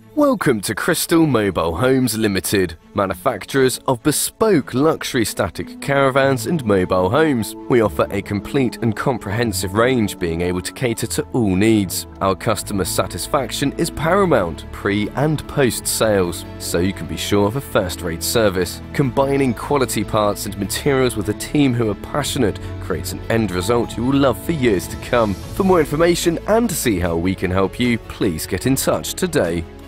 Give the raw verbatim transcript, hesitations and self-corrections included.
Welcome to Cristal Mobile Homes Limited, manufacturers of bespoke luxury static caravans and mobile homes. We offer a complete and comprehensive range, being able to cater to all needs. Our customer satisfaction is paramount pre and post sales, so you can be sure of a first-rate service. Combining quality parts and materials with a team who are passionate creates an end result you will love for years to come. For more information and to see how we can help you, please get in touch today.